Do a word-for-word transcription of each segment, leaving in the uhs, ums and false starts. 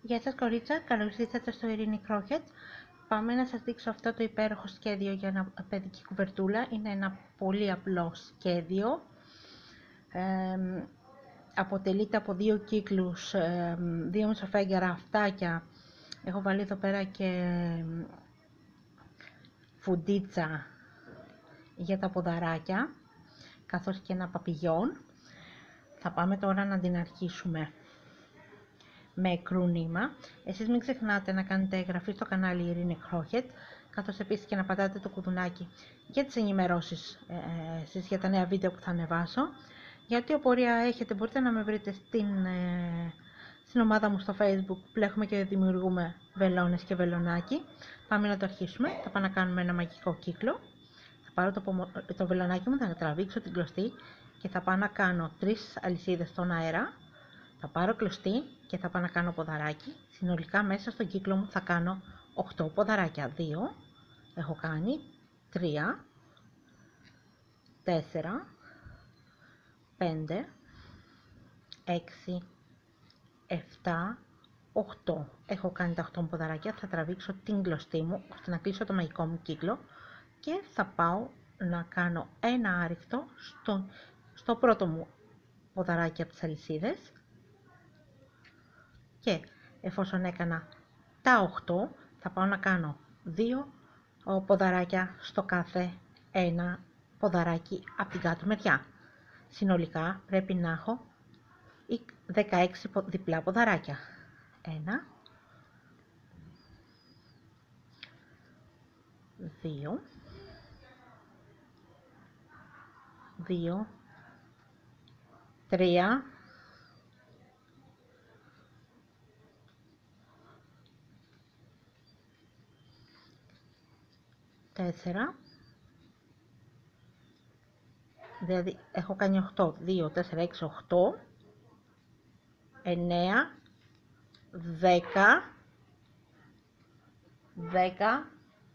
Γεια σας κορίτσα, καλώς ήρθατε στο Ειρήνη Crochet. Πάμε να σας δείξω αυτό το υπέροχο σχέδιο για ένα παιδική κουβερτούλα. Είναι ένα πολύ απλό σχέδιο. Ε, αποτελείται από δύο κύκλους, ε, δύο μισοφέγγαρα αυτάκια. Έχω βάλει εδώ πέρα και φουντίτσα για τα ποδαράκια, καθώς και ένα παπηγιόν. Θα πάμε τώρα να την αρχίσουμε με κρούνημα. Εσείς μην ξεχνάτε να κάνετε εγγραφή στο κανάλι Ειρήνη Crochet, καθώς επίσης και να πατάτε το κουδουνάκι για τις ενημερώσεις ε, εσείς για τα νέα βίντεο που θα ανεβάσω. Γιατί απορία έχετε, μπορείτε να με βρείτε στην, ε, στην ομάδα μου στο Facebook, που έχουμε και δημιουργούμε βελόνες και βελονάκι. Πάμε να το αρχίσουμε. Θα πάμε να κάνουμε ένα μαγικό κύκλο. Θα πάρω το, το βελονάκι μου, θα τραβήξω την κλωστή και θα πάω να κάνω τρεις αλυσίδες στον αέρα. Θα πάρω κλωστή και θα πάω να κάνω ποδαράκι. Συνολικά μέσα στον κύκλο μου θα κάνω οκτώ ποδαράκια. δύο, έχω κάνει τρία, τέσσερα, πέντε, έξι, επτά, οκτώ. Έχω κάνει τα οκτώ ποδαράκια, θα τραβήξω την κλωστή μου ώστε να κλείσω το μαγικό μου κύκλο και θα πάω να κάνω ένα άρρηκτο στο, στο πρώτο μου ποδαράκι από τις αλυσίδες. Και εφόσον έκανα τα οκτώ, θα πάω να κάνω δύο ποδαράκια στο κάθε ένα ποδαράκι από την κάτω μεριά. Συνολικά πρέπει να έχω δεκαέξι διπλά ποδαράκια. ένα, δύο, δύο, τρία, τέσσερα, δηλαδή έχω κάνει οκτώ, δύο, τέσσερα, έξι, οκτώ, εννέα, δέκα, δέκα,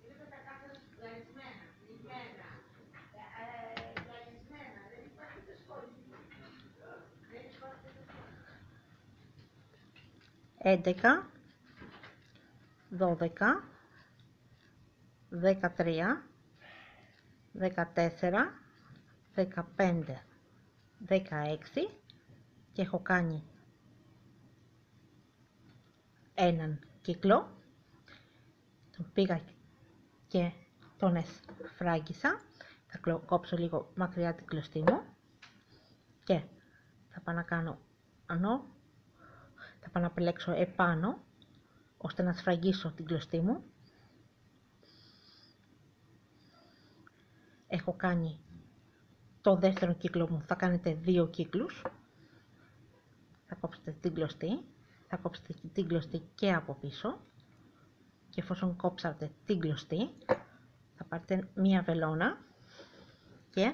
έντεκα, δώδεκα, δεκατρία, δεκατέσσερα, δεκαπέντε, δεκαέξι και έχω κάνει έναν κύκλο. Τον πήγα και τον εσφράγγισα. Θα κόψω λίγο μακριά την κλωστή μου και θα πάω να κάνω ανώ, θα πάω να πλέξω επάνω ώστε να σφραγγίσω την κλωστή μου. Έχω κάνει το δεύτερο κύκλο μου, θα κάνετε δύο κύκλους. Θα κόψετε την κλωστή, θα κόψετε την κλωστή και από πίσω και εφόσον κόψατε την κλωστή θα πάρετε μία βελόνα και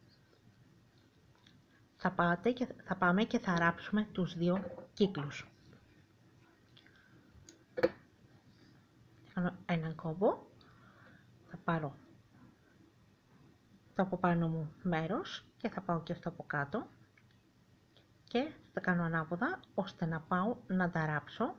θα, πάτε και θα πάμε και θα ράψουμε τους δύο κύκλους. Θα κάνω έναν κόμπο, θα πάρω το από πάνω μου μέρος και θα πάω και στο από κάτω και θα κάνω ανάποδα ώστε να πάω να τα ράψω.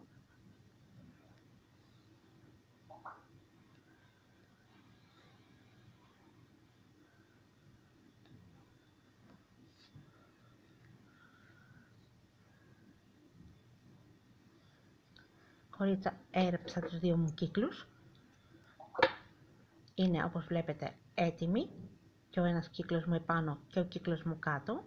Κορίτσα, έραψα τους δύο μου κύκλους. Είναι όπως βλέπετε έτοιμοι και ο ένας κύκλος μου επάνω και ο κύκλος μου κάτω.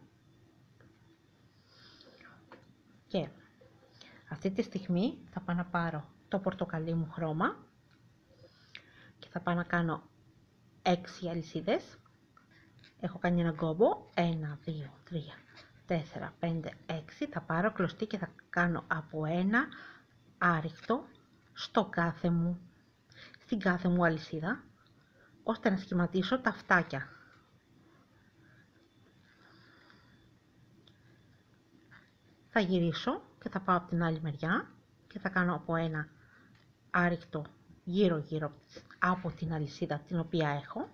Και αυτή τη στιγμή θα πάω να πάρω το πορτοκαλί μου χρώμα και θα πάω να κάνω έξι αλυσίδες. Έχω κάνει ένα κόμπο, ένα, δύο, τρία, τέσσερα, πέντε, έξι. Θα πάρω κλωστή και θα κάνω από ένα άρρηκτο στο κάθε μου, στην κάθε μου αλυσίδα, ώστε να σχηματίσω τα αυτάκια. Θα γυρίσω και θα πάω από την άλλη μεριά και θα κάνω από ένα άρρηκτο γύρω γύρω από την αλυσίδα την οποία έχω.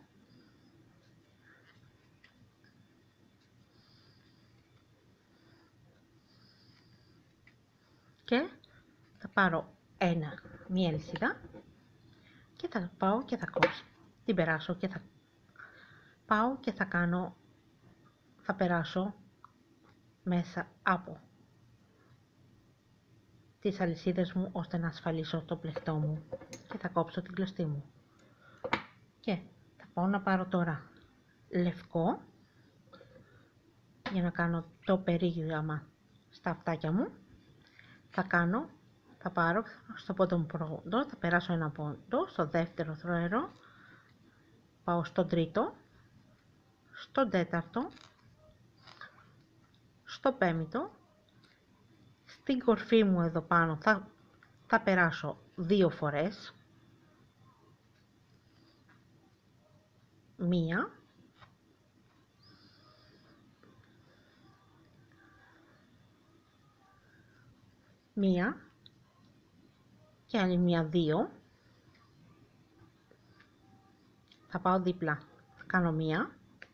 Και θα πάρω ένα, μία αλυσίδα και θα πάω και θα κόψω, την περάσω και θα πάω και θα κάνω, θα περάσω μέσα από τις αλυσίδες μου ώστε να ασφαλίσω το πλεκτό μου και θα κόψω την κλωστή μου. Και θα πάω να πάρω τώρα λευκό για να κάνω το περίγραμμα στα αυτάκια μου. Θα κάνω, θα πάρω στο πρώτο πόντο, θα περάσω ένα πόντο, στο δεύτερο θροερό, πάω στο τρίτο, στο τέταρτο, στο πέμπτο, στην κορφή μου εδώ πάνω θα, θα περάσω δύο φορές, μία, μία και άλλη μία, δύο, θα πάω δίπλα, θα κάνω μία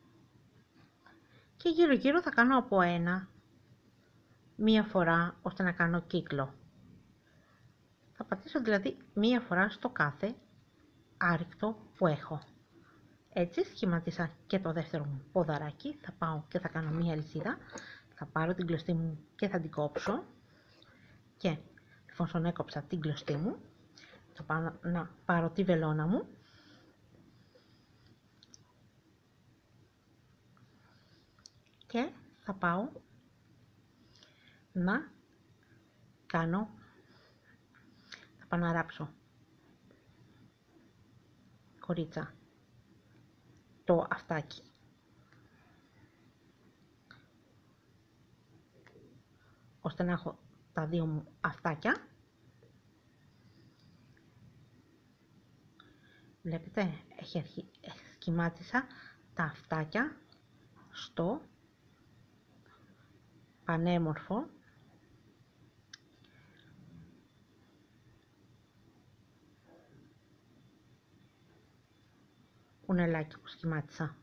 και γύρω γύρω θα κάνω από ένα, μία φορά ώστε να κάνω κύκλο. Θα πατήσω δηλαδή μία φορά στο κάθε άρρηκτο που έχω. Έτσι σχηματίσα και το δεύτερο μου ποδαράκι, θα πάω και θα κάνω μία αλυσίδα, θα πάρω την κλωστή μου και θα την κόψω και εφόσον έκοψα την κλωστή μου, θα πάω να πάρω τη βελόνα μου και θα πάω να κάνω, θα πάω να ράψω κορίτσα το αυτάκι ώστε να έχω τα δύο μου αυτάκια. Βλέπετε, έχει αρχίσει, σχημάτισα τα αυτάκια στο πανέμορφο κουνελάκι που σχημάτισα.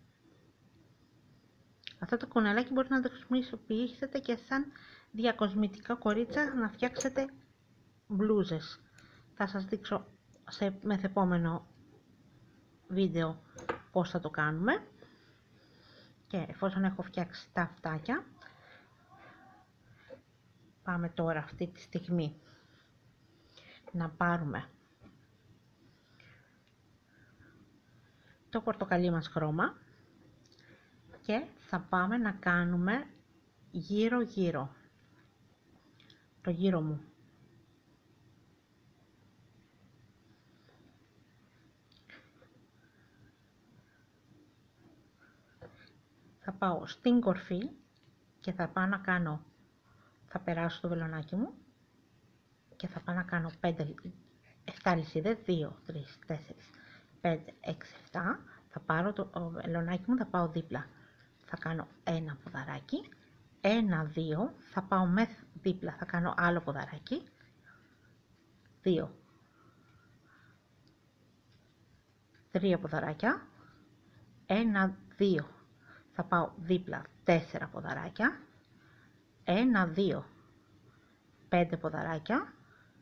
Αυτό το κουνελάκι μπορείτε να το χρησιμοποιήσετε και σαν διακοσμητικά κορίτσα να φτιάξετε μπλούζες. Θα σας δείξω σε μεθεπόμενο βίντεο πώς θα το κάνουμε. Και εφόσον έχω φτιάξει τα αυτάκια, πάμε τώρα αυτή τη στιγμή να πάρουμε το πορτοκαλί μας χρώμα και θα πάμε να κάνουμε γύρω γύρω το γύρο μου. Θα πάω στην κορφή και θα πάω να κάνω, θα περάσω το βελονάκι μου και θα πάω να κάνω πέντε, επτά αλυσίδες, δύο, τρεις, τέσσερα, πέντε, έξι, επτά, θα πάρω το βελονάκι μου, θα πάω δίπλα, θα κάνω ένα ποδαράκι, ένα, δύο, θα πάω με δίπλα, θα κάνω άλλο ποδαράκι, δύο, τρία ποδαράκια, ένα, δύο, θα πάω δίπλα, τέσσερα ποδαράκια, ένα, δύο, πέντε ποδαράκια,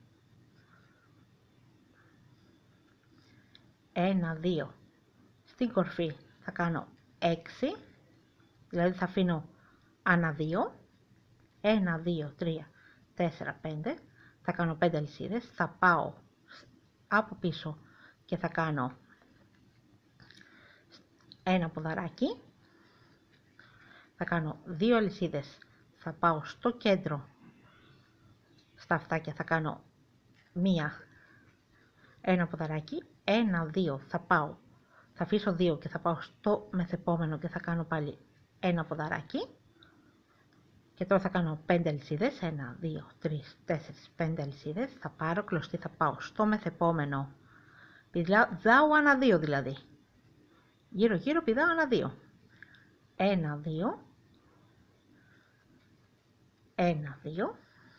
ένα, δύο, στην κορφή θα κάνω έξι, δηλαδή θα αφήνω ανά δύο, ένα, δύο, τρία, τέσσερα, πέντε, θα κάνω πέντε αλυσίδες, θα πάω από πίσω και θα κάνω ένα ποδαράκι, θα κάνω δύο αλυσίδες, θα πάω στο κέντρο, στα αυτάκια θα κάνω μία, ένα ποδαράκι, ένα, δύο, θα πάω, θα αφήσω δύο και θα πάω στο μεθεπόμενο και θα κάνω πάλι ένα ποδαράκι και τώρα θα κάνω πέντε αλυσίδες, ένα, δύο, τρεις, τέσσερα, πέντε αλυσίδες, θα πάρω κλωστή, θα πάω στο μεθεπόμενο, πηδάω ανά δύο δηλαδή, γύρω γύρω πηδάω ανά δύο, ένα, δύο, ένα, δύο,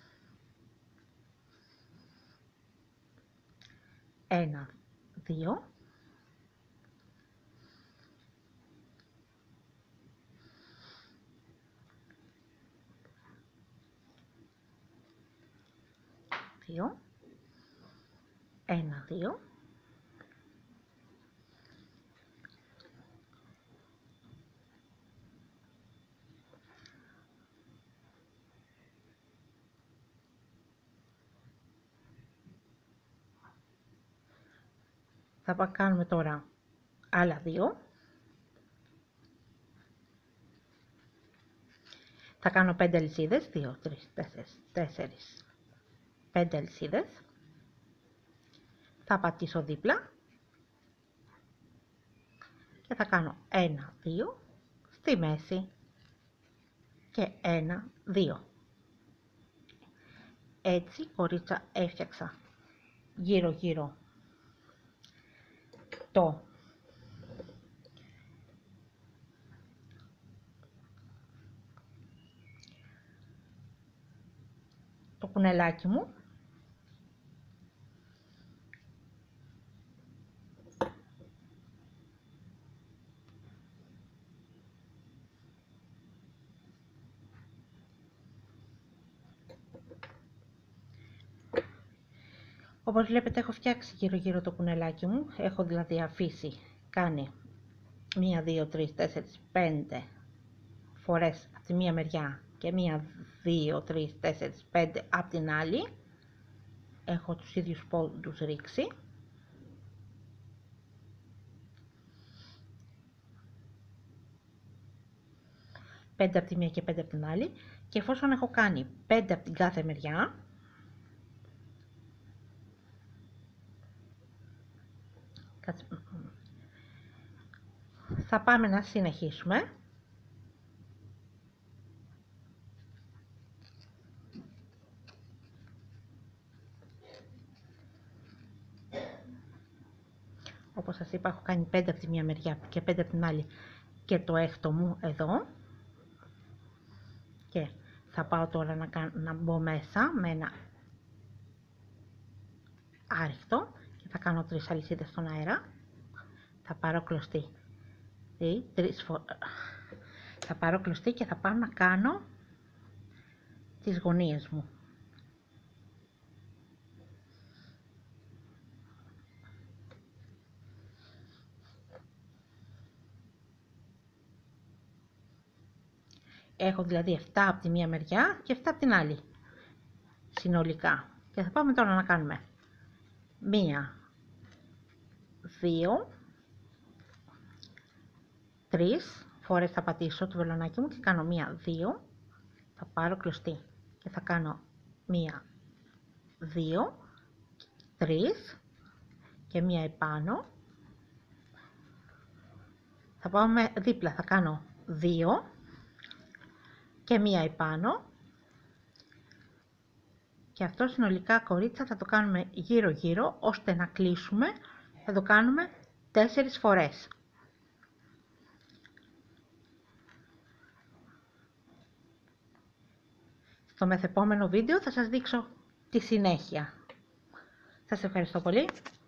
ένα, δύο, δύο, ένα, δύο. Θα κάνουμε τώρα άλλα δύο. Θα κάνω πέντε αλυσίδες, δύο, τρεις, τέσσερις, τέσσερις, πέντε αλυσίδες. Θα πατήσω δίπλα και θα κάνω ένα, δύο στη μέση και ένα, δύο. Έτσι, κορίτσα, έφτιαξα γύρω γύρω το το κουνελάκι μου. Όπως βλέπετε έχω φτιάξει γύρω γύρω το κουνελάκι μου, έχω δηλαδή αφήσει, κάνει μία, δύο, τρεις, τέσσερις, πέντε φορές από τη μία μεριά και μία, δύο, τρεις, τέσσερις, πέντε από την άλλη. Έχω τους ίδιους πόντους ρίξει. πέντε από τη μία και πέντε από την άλλη, και εφόσον έχω κάνει πέντε από την κάθε μεριά, θα πάμε να συνεχίσουμε. Όπως σας είπα, έχω κάνει πέντε από τη μία μεριά και πέντε από την άλλη και το έκτο μου εδώ. Και θα πάω τώρα να, κάνω, να μπω μέσα με ένα άριχτο και θα κάνω τρεις αλυσίδες στον αέρα. Θα πάρω κλωστή. Τρεις φο... Θα πάρω κλωστή και θα πάω να κάνω τις γωνίες μου. Έχω δηλαδή επτά από τη μία μεριά και επτά από την άλλη συνολικά. Και θα πάμε τώρα να κάνουμε μία, δύο, τρεις φορές θα πατήσω το βελονάκι μου και κάνω μία, δύο, θα πάρω κλωστή και θα κάνω μία, δύο, τρεις και μία επάνω. Θα πάω με δίπλα, θα κάνω δύο και μία επάνω, και αυτό συνολικά, κορίτσα, θα το κάνουμε γύρω γύρω ώστε να κλείσουμε. Θα το κάνουμε τέσσερις φορές. Στο μεθεπόμενο βίντεο θα σας δείξω τη συνέχεια. Σας ευχαριστώ πολύ.